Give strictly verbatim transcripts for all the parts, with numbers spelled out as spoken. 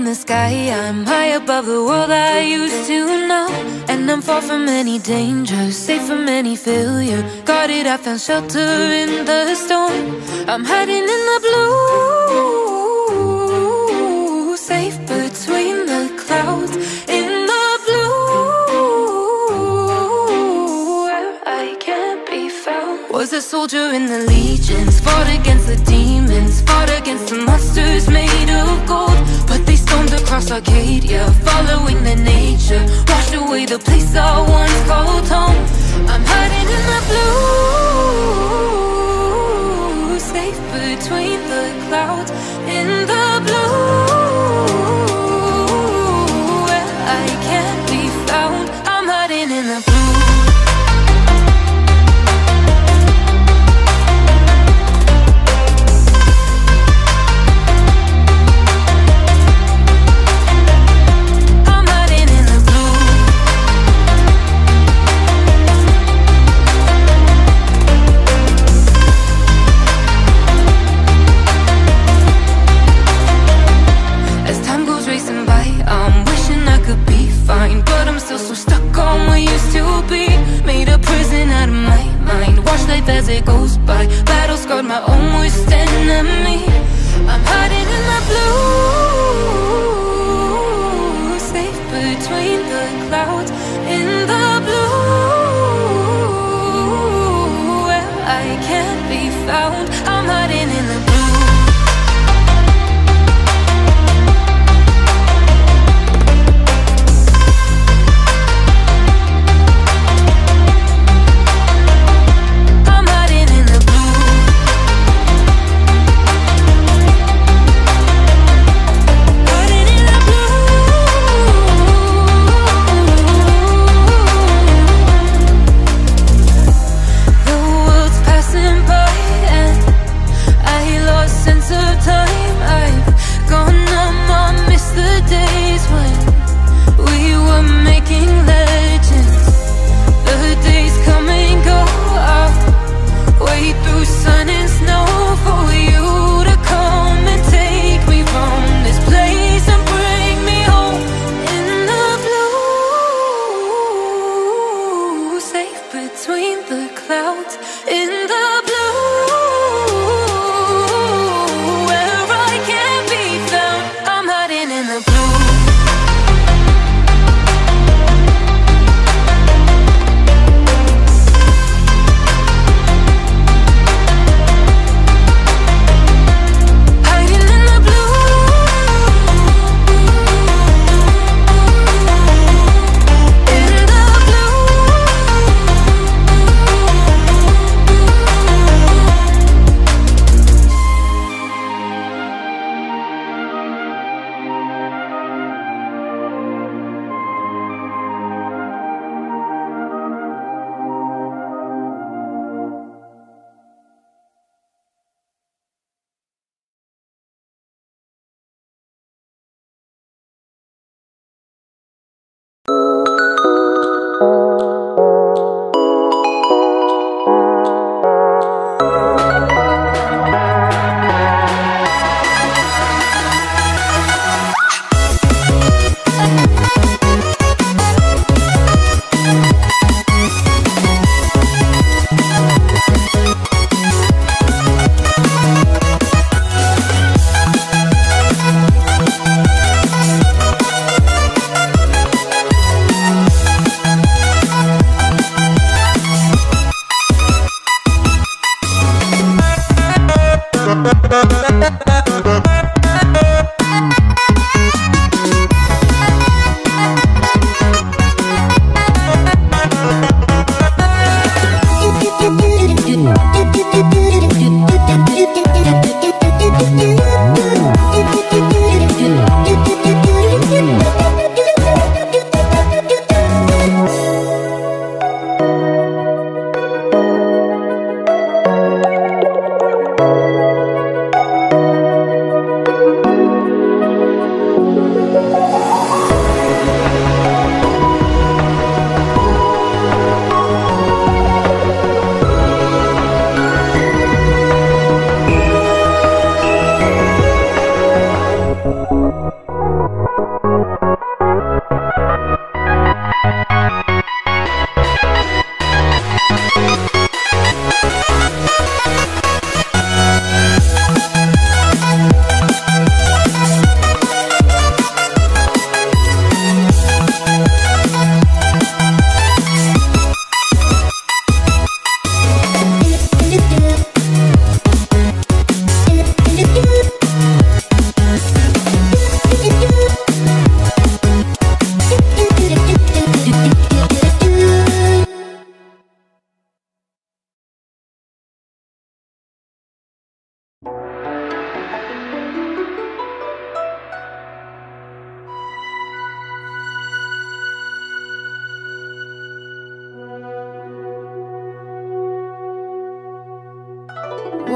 the sky, I'm high above the world I used to know. And I'm far from any danger, safe from any failure. Guarded, I found shelter in the storm. I'm hiding in the blue, safe between the clouds. In the blue, where I can't be found. Was a soldier in the legions, fought against the demons, fought against the monsters made of gold. But they stormed across Arcadia, following the nature, washed away the place I once called home. I'm hiding in the blue, safe between the clouds. In the blue, where I can't be found. I'm hiding in the blue.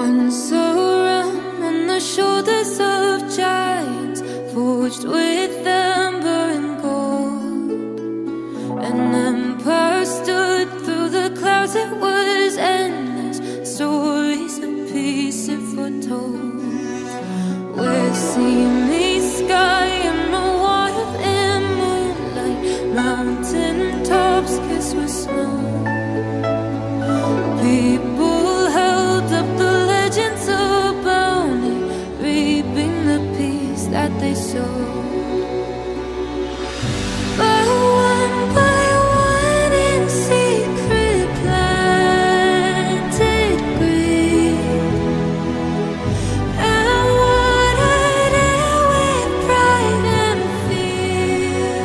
Once a realm on the shoulders of giants, forged with amber and gold. An empire stood through the clouds, it was endless, stories of peace it foretold. Where sea meets sky and the water in moonlight, mountain tops kissed with snow. People held up the legends of bounty, reaping the peace that they sowed. But one by one in secret planted greed, and watered it with pride and fear.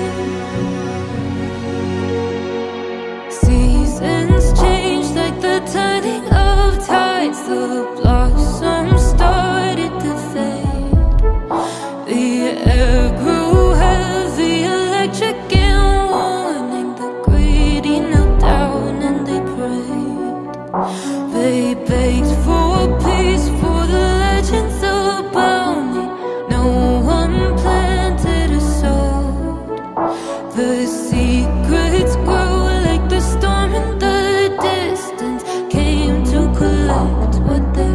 Seasons change like the turning of tides, the blossoms started to fade. The air grew heavy, electric in warning. The greedy knelt down and they prayed. They begged for peace, for the legends of bounty. No one planted a sword. The secrets grow like the storm in the distance, came to collect what they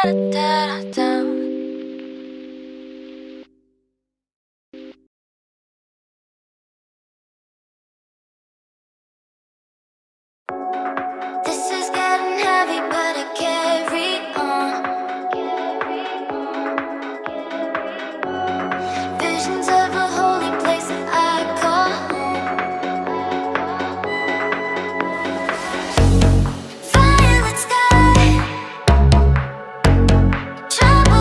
This is getting heavy, but I carry on. Visions of a holy place that I call home. Violet sky, trouble.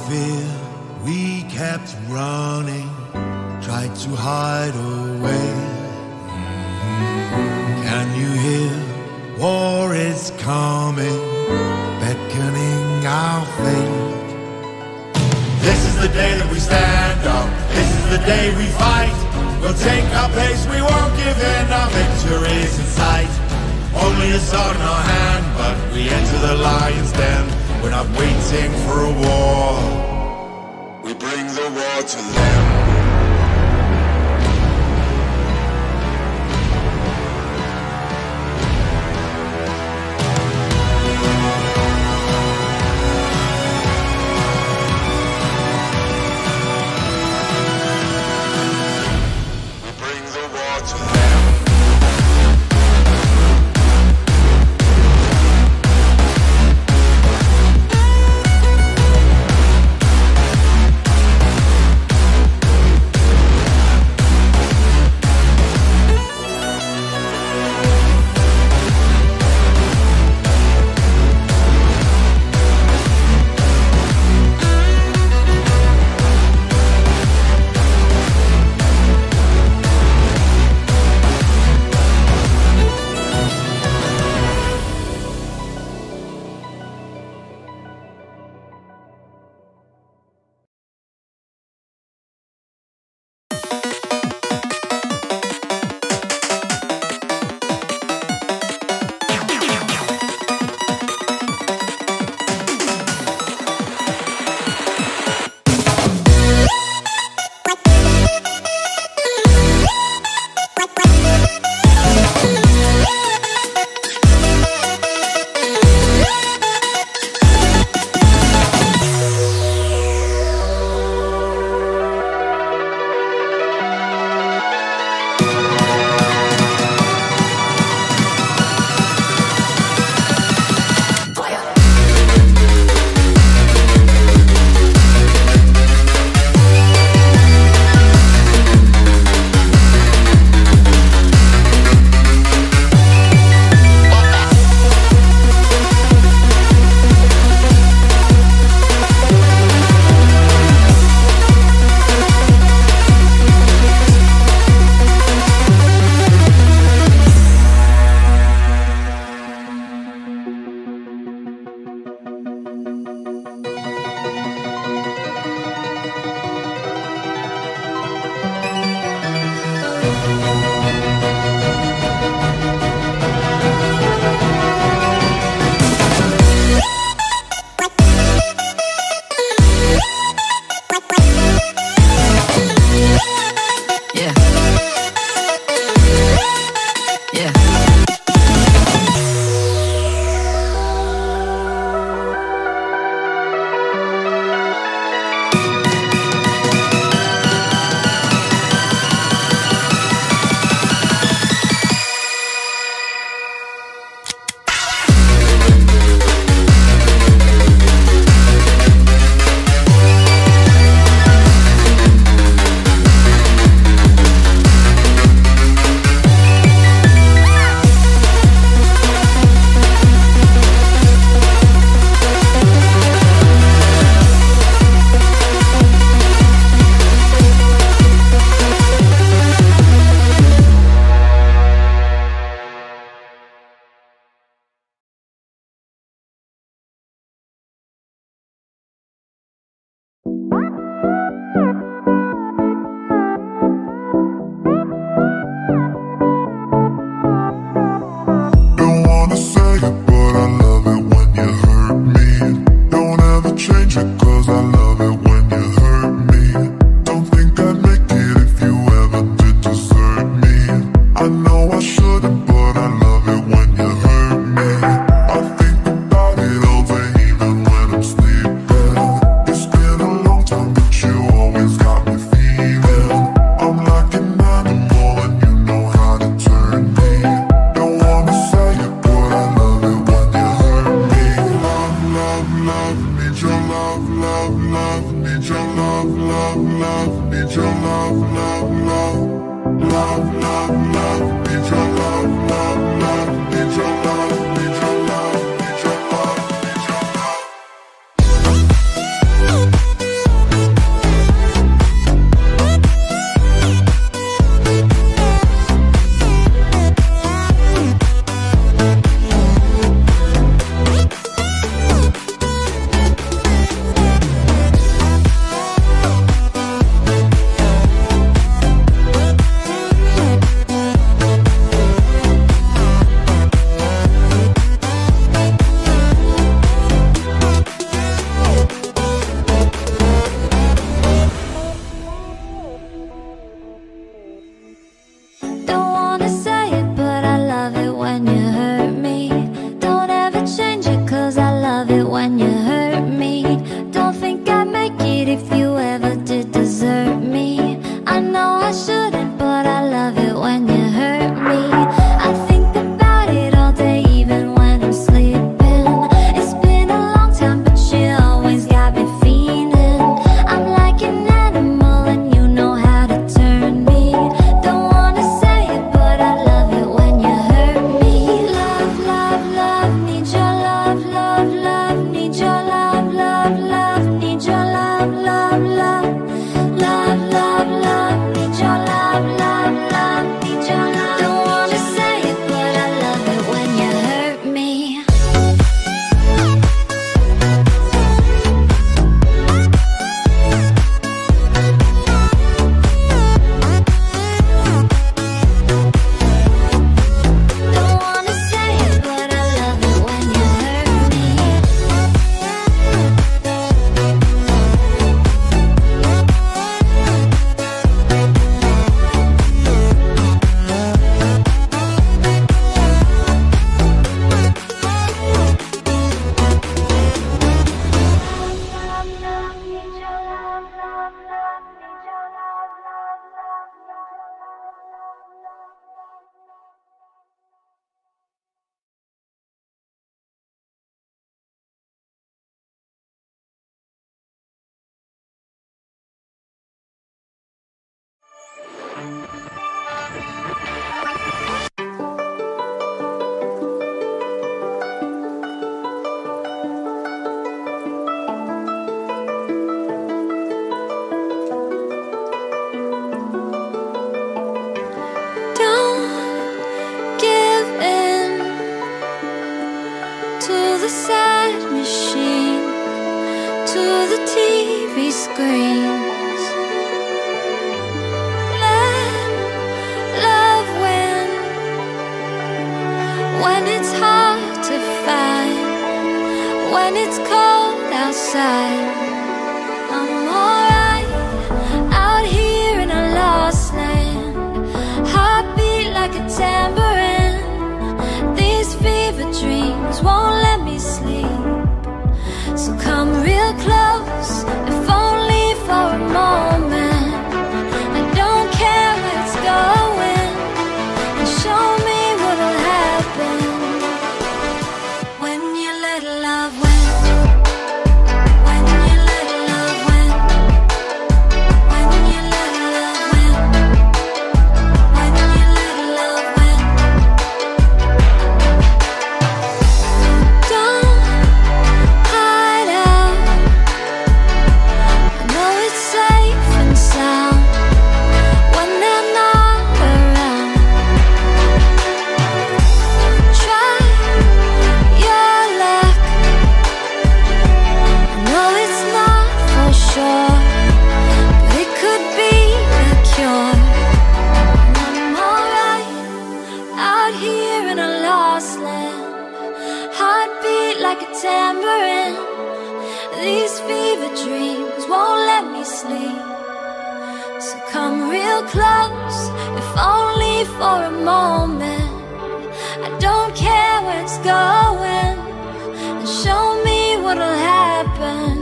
fear, we kept running, tried to hide away. Can you hear? War is coming, beckoning our fate. This is the day that we stand up, this is the day we fight. We'll take our place, we won't give in, our victory's in sight. Only a sword in our hand, but we enter the lion's den. We're not waiting for a war, we bring the war to them. Need your love, need your love. when it's cold outside. I'm alright out here in a lost land. Heartbeat like a tambourine. These fever dreams won't let me sleep. So come real close, if only for a moment. I don't care where it's going, and show me what'll happen when you let love win. When you let love win. When you let love win. When you let love win. Don't hide out. I know it's safe and sound when they're not around. Try your luck. I know it's not for sure, but it could be the cure. And I'm alright out here in a lost land. Heartbeat like a tambourine. These fever dreams won't let me sleep. So come real close, if only for a moment. I don't care where it's going, and show me what'll happen